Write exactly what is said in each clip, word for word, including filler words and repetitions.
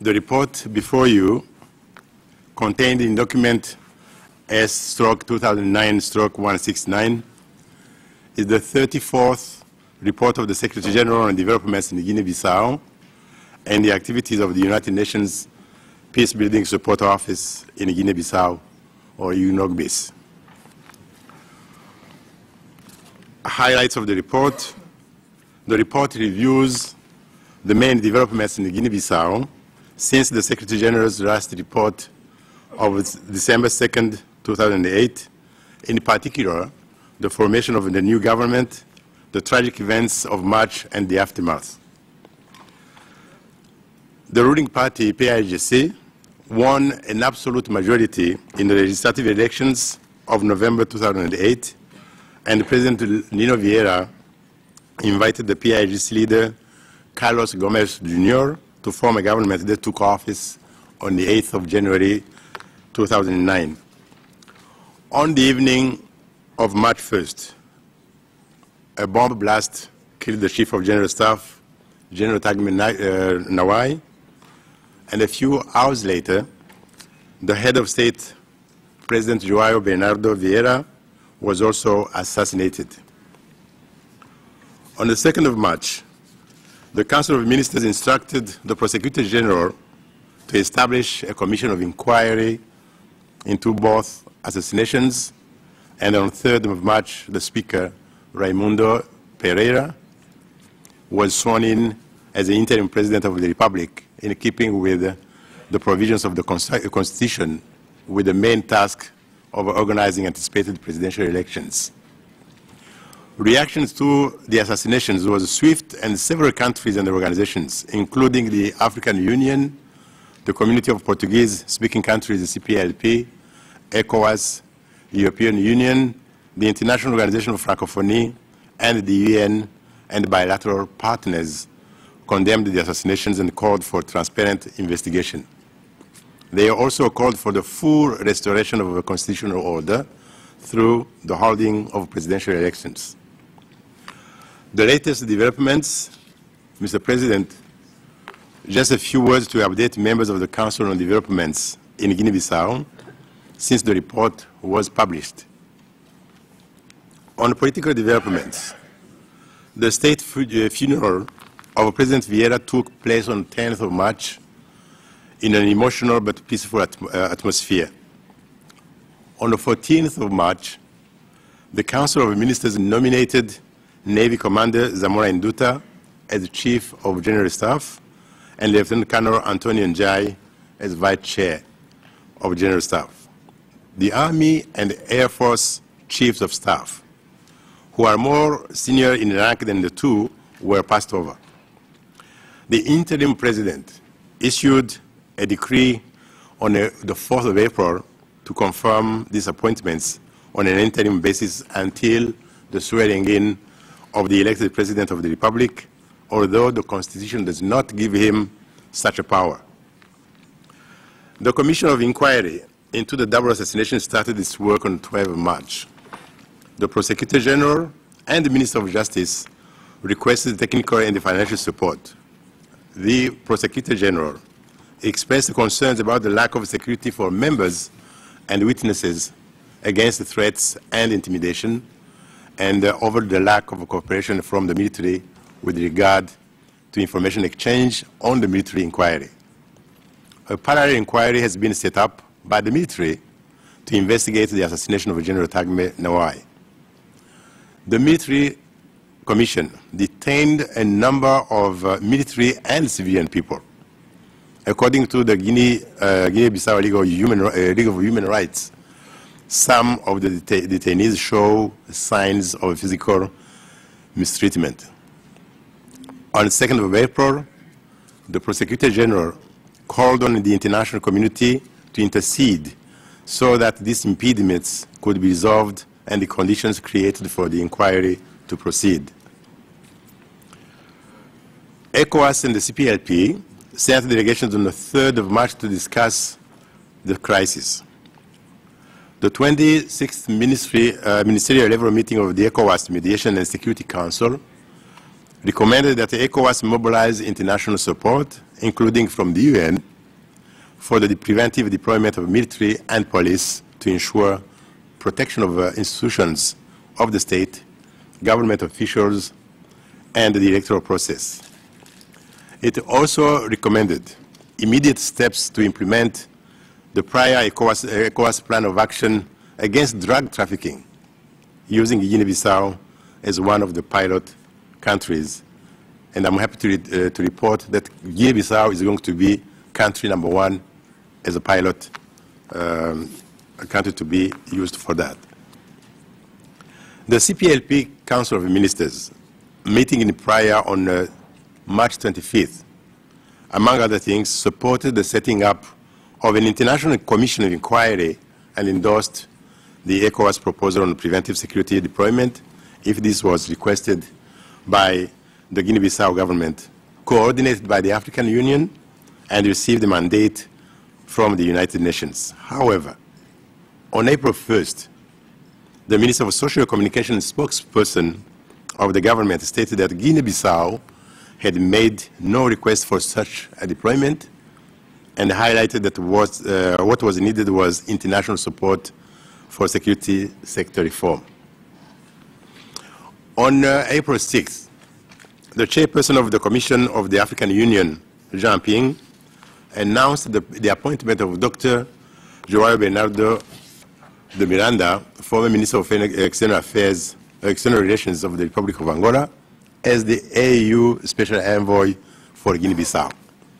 The report before you, contained in document S two thousand nine one sixty-nine, is the thirty-fourth report of the Secretary General on developments in Guinea Bissau and the activities of the United Nations Peacebuilding Support Office in Guinea Bissau, or UNOGBIS. Highlights of the report. The report reviews the main developments in Guinea Bissau since the Secretary General's last report of December second, two thousand eight, in particular, the formation of the new government, the tragic events of March and the aftermath. The ruling party, P I G C, won an absolute majority in the legislative elections of November two thousand eight, and President Nino Vieira invited the P I G C leader, Carlos Gomes Junior, to form a government that took office on the eighth of January two thousand nine. On the evening of March first, a bomb blast killed the Chief of General Staff, General Tagme Nawai, and a few hours later, the head of state, President João Bernardo Vieira, was also assassinated. On the second of March, the Council of Ministers instructed the Prosecutor General to establish a commission of inquiry into both assassinations, and on the third of March, the Speaker, Raimundo Pereira, was sworn in as the interim President of the Republic, in keeping with the provisions of the Constitution, with the main task of organizing anticipated presidential elections. Reactions to the assassinations was swift, and several countries and organizations, including the African Union, the Community of Portuguese-speaking countries, the C P L P, ECOWAS, the European Union, the International Organization of Francophonie, and the U N and bilateral partners, condemned the assassinations and called for transparent investigation. They also called for the full restoration of a constitutional order through the holding of presidential elections. The latest developments, Mister President, just a few words to update members of the Council on developments in Guinea-Bissau since the report was published. On political developments, the state funeral of President Vieira took place on the tenth of March in an emotional but peaceful at uh, atmosphere. On the fourteenth of March, the Council of Ministers nominated Navy Commander Zamora Induta as Chief of General Staff and Lieutenant Colonel Antonio Njai as Vice Chair of General Staff. The Army and Air Force Chiefs of Staff, who are more senior in rank than the two, were passed over. The interim President issued a decree on the fourth of April to confirm these appointments on an interim basis until the swearing-in of the elected President of the Republic, although the Constitution does not give him such a power. The Commission of Inquiry into the double assassination started its work on the twelfth of March. The Prosecutor General and the Minister of Justice requested technical and financial support. The Prosecutor General expressed concerns about the lack of security for members and witnesses against the threats and intimidation, and uh, over the lack of cooperation from the military with regard to information exchange on the military inquiry. A parallel inquiry has been set up by the military to investigate the assassination of General Tagme Nawai. The military commission detained a number of uh, military and civilian people. According to the Guinea, uh, Guinea-Bissau League of, Human, uh, League of Human Rights, some of the deta detainees show signs of physical mistreatment. On the second of April, the Prosecutor General called on the international community to intercede so that these impediments could be resolved and the conditions created for the inquiry to proceed. ECOWAS and the C P L P sent delegations on the third of March to discuss the crisis. The twenty-sixth Ministry, uh, Ministerial level meeting of the ECOWAS Mediation and Security Council recommended that the ECOWAS mobilize international support, including from the U N, for the preventive deployment of military and police to ensure protection of uh, institutions of the state, government officials, and the electoral process. It also recommended immediate steps to implement the prior ECOWAS, ECOWAS plan of action against drug trafficking, using Guinea Bissau as one of the pilot countries. And I'm happy to, re uh, to report that Guinea Bissau is going to be country number one as a pilot um, a country to be used for that. The C P L P Council of Ministers, meeting in Praia on uh, March twenty-fifth, among other things, supported the setting up of an international commission of inquiry and endorsed the ECOWAS proposal on preventive security deployment, if this was requested by the Guinea-Bissau government, coordinated by the African Union, and received a mandate from the United Nations. However, on April first, the Minister of Social Communication spokesperson of the government stated that Guinea-Bissau had made no request for such a deployment, and highlighted that what, uh, what was needed was international support for security sector reform. On uh, April sixth, the chairperson of the Commission of the African Union, Jean Ping, announced the, the appointment of Doctor João Bernardo de Miranda, former Minister of External Affairs, External Relations of the Republic of Angola, as the A U U Special Envoy for Guinea-Bissau.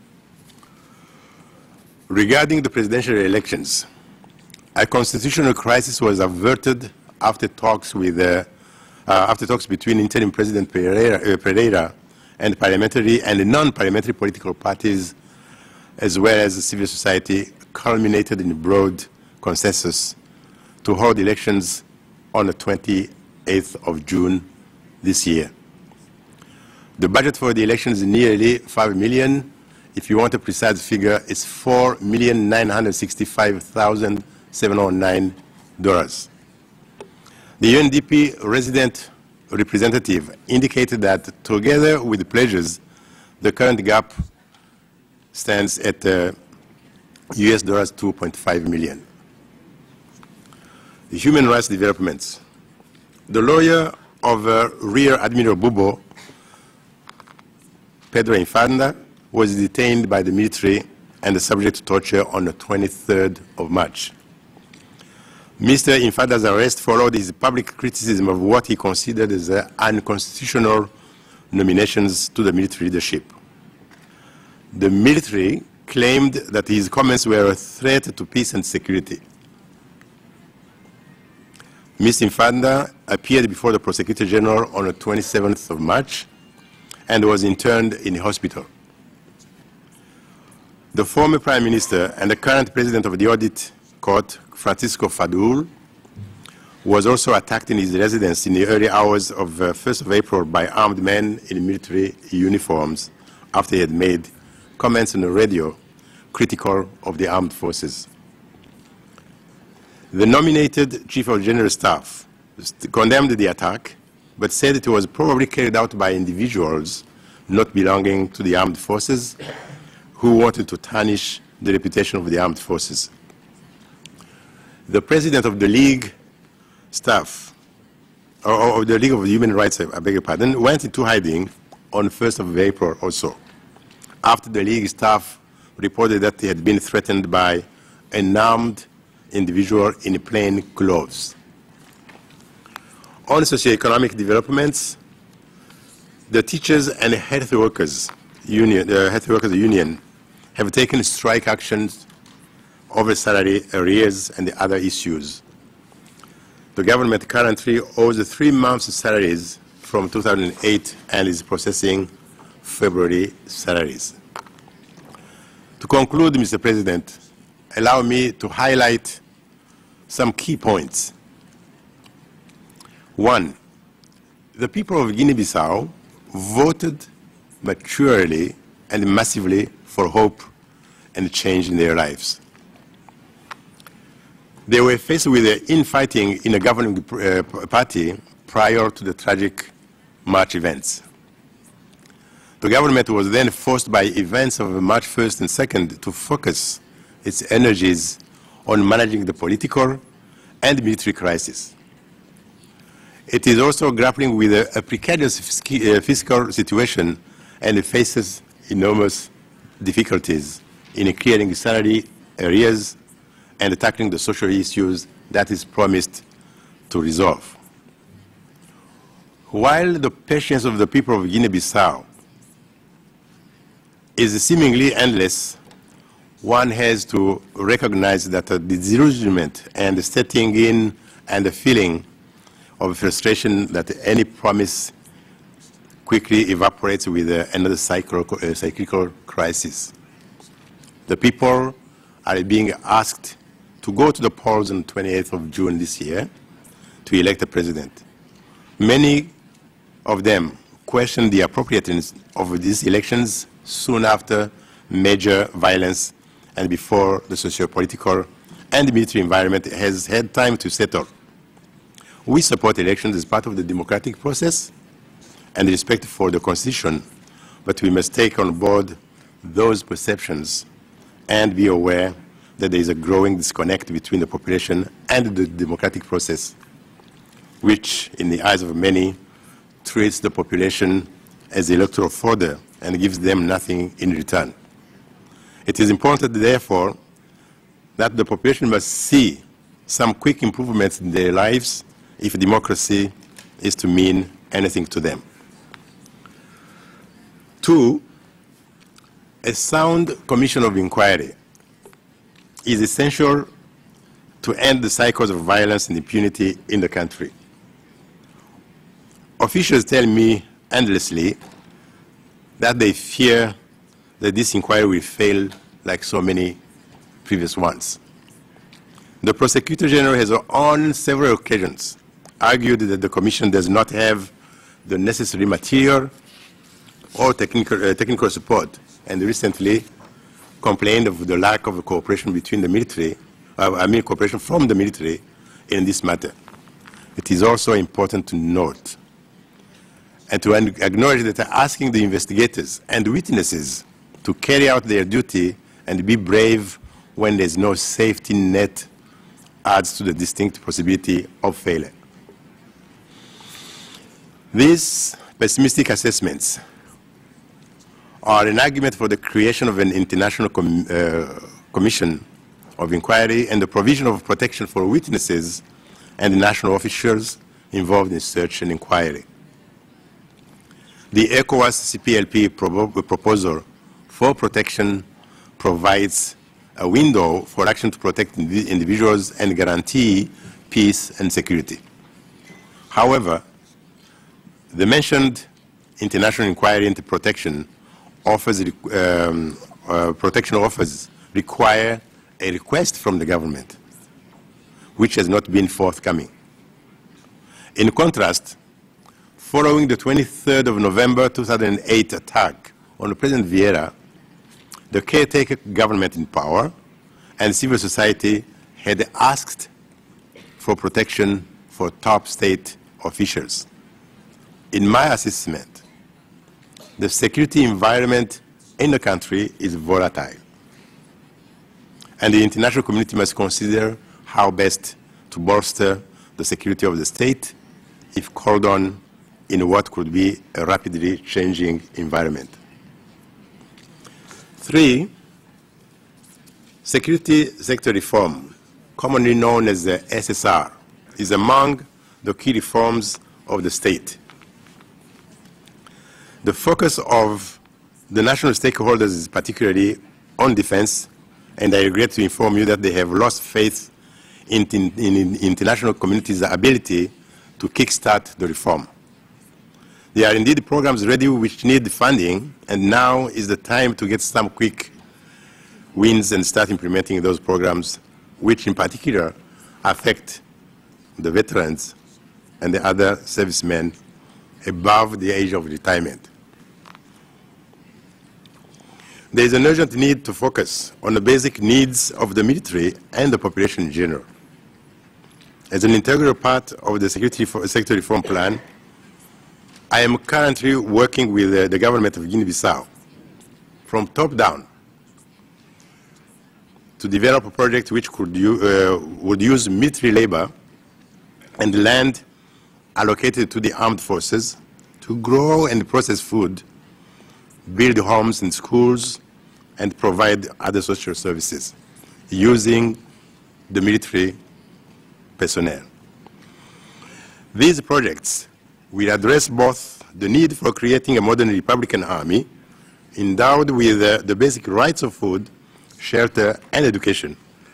Regarding the presidential elections, a constitutional crisis was averted after talks with uh, uh, after talks between interim President Pereira, uh, Pereira and parliamentary and non-parliamentary political parties, as well as civil society, culminated in broad consensus to hold elections on the twenty-eighth of June this year. The budget for the elections is nearly five million. If you want a precise figure, it's four million nine hundred sixty-five thousand seven hundred nine dollars. The U N D P resident representative indicated that, together with the pledges, the current gap stands at uh, U S dollars two point five million. The human rights developments. The lawyer of uh, Rear Admiral Bubo, Pedro Infanda, was detained by the military and subject to torture on the twenty-third of March. Mister Infanda's arrest followed his public criticism of what he considered as uh, unconstitutional nominations to the military leadership. The military claimed that his comments were a threat to peace and security. Mister Infanda appeared before the Prosecutor General on the twenty-seventh of March and was interned in a hospital. The former Prime Minister and the current President of the Audit Court, Francisco Fadul, was also attacked in his residence in the early hours of uh, first of April by armed men in military uniforms after he had made comments on the radio critical of the armed forces. The nominated Chief of General Staff condemned the attack, but said it was probably carried out by individuals not belonging to the armed forces who wanted to tarnish the reputation of the armed forces. The President of the League staff, or, or the League of Human Rights, I beg your pardon, went into hiding on first of April also, after the League staff reported that they had been threatened by an armed individual in plain clothes. On socioeconomic developments, the Teachers and Health Workers Union, uh, Health Workers Union have taken strike actions over salary arrears and the other issues. The government currently owes three months' salaries from two thousand eight and is processing February salaries. To conclude, Mister President, allow me to highlight some key points. One, the people of Guinea-Bissau voted maturely and massively for hope and change in their lives. They were faced with the infighting in a governing uh, party prior to the tragic March events. The government was then forced by events of March first and second to focus its energies on managing the political and military crisis. It is also grappling with a, a precarious fiscal situation and it faces enormous difficulties in clearing salary arrears and tackling the social issues that is promised to resolve. While the patience of the people of Guinea Bissau is seemingly endless, one has to recognize that the disillusionment and the setting in and the feeling of frustration that any promise quickly evaporates with uh, another cycle, uh, cyclical crisis. The people are being asked to go to the polls on the twenty-eighth of June this year to elect a president. Many of them question the appropriateness of these elections soon after major violence and before the socio-political and military environment has had time to settle. We support elections as part of the democratic process and respect for the Constitution, but we must take on board those perceptions and be aware that there is a growing disconnect between the population and the democratic process, which, in the eyes of many, treats the population as electoral fodder and gives them nothing in return. It is important, therefore, that the population must see some quick improvements in their lives if democracy is to mean anything to them. Two, a sound commission of inquiry is essential to end the cycles of violence and impunity in the country. Officials tell me endlessly that they fear that this inquiry will fail like so many previous ones. The Prosecutor General has on several occasions argued that the Commission does not have the necessary material or technical, uh, technical support, and recently complained of the lack of cooperation between the military, uh, I mean cooperation from the military in this matter. It is also important to note and to acknowledge that asking the investigators and witnesses to carry out their duty and be brave when there is no safety net adds to the distinct possibility of failure. These pessimistic assessments are an argument for the creation of an international com uh, commission of inquiry and the provision of protection for witnesses and national officials involved in search and inquiry. The ECOWAS C P L P pro proposal for protection provides a window for action to protect individuals and guarantee peace and security. However, the mentioned international inquiry into protection offers, um, uh, protection offers require a request from the government, which has not been forthcoming. In contrast, following the twenty-third of November two thousand eight attack on President Vieira, the caretaker government in power and civil society had asked for protection for top state officials. In my assessment, the security environment in the country is volatile, and the international community must consider how best to bolster the security of the state if called on in what could be a rapidly changing environment. Three, security sector reform, commonly known as the S S R, is among the key reforms of the state. The focus of the national stakeholders is particularly on defense, and I regret to inform you that they have lost faith in, in, in international community's ability to kickstart the reform. There are indeed programs ready which need funding, and now is the time to get some quick wins and start implementing those programs, which in particular affect the veterans and the other servicemen above the age of retirement. There is an urgent need to focus on the basic needs of the military and the population in general. As an integral part of the security sector reform plan, I am currently working with uh, the government of Guinea Bissau from top down to develop a project which could u uh, would use military labor and land allocated to the armed forces to grow and process food, build homes and schools, and provide other social services using the military personnel. These projects will address both the need for creating a modern Republican army endowed with uh, the basic rights of food, shelter, and education.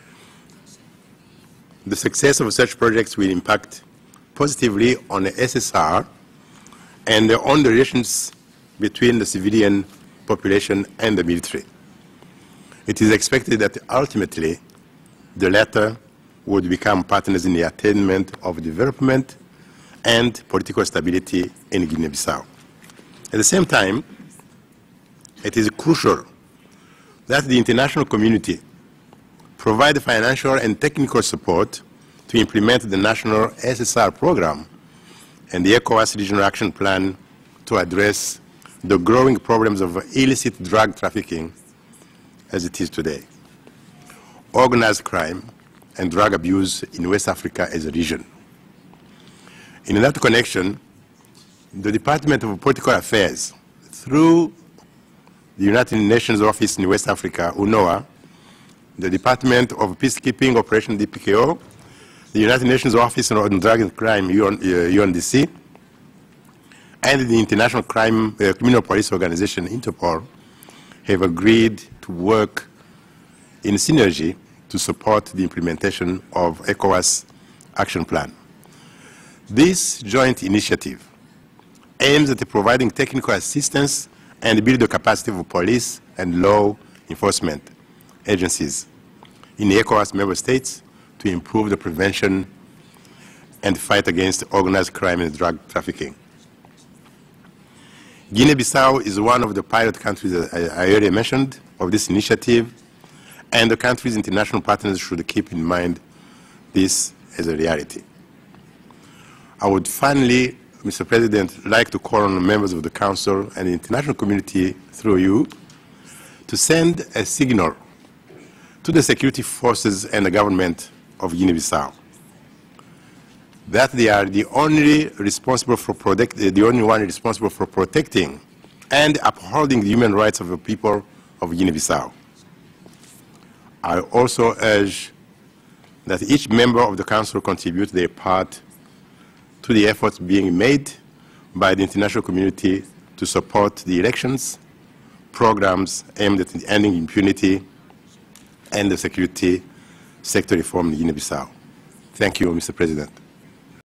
The success of such projects will impact positively on the S S R and on the relations between the civilian population and the military. It is expected that ultimately the latter would become partners in the attainment of development and political stability in Guinea Bissau. At the same time, it is crucial that the international community provide financial and technical support to implement the national S S R program and the ECOWAS Regional Action Plan to address the growing problems of illicit drug trafficking as it is today, organized crime, and drug abuse in West Africa as a region. In that connection, the Department of Political Affairs, through the United Nations Office in West Africa, UNOA, the Department of Peacekeeping Operation D P K O, the United Nations Office on Drug and Crime, U N D C, and the International Crime uh, Criminal Police Organization, Interpol, have agreed to work in synergy to support the implementation of ECOWAS Action Plan. This joint initiative aims at providing technical assistance and build the capacity of police and law enforcement agencies in the ECOWAS member states to improve the prevention and fight against organized crime and drug trafficking. Guinea-Bissau is one of the pilot countries I already mentioned of this initiative, and the country's international partners should keep in mind this as a reality. I would finally, Mister President, like to call on the members of the Council and the international community through you to send a signal to the security forces and the government of Guinea-Bissau that they are the only responsible for protect, the only one responsible for protecting and upholding the human rights of the people of Guinea-Bissau. I also urge that each member of the Council contribute their part to the efforts being made by the international community to support the elections, programs aimed at ending impunity, and the security sector reform in Guinea-Bissau. Thank you, Mister President.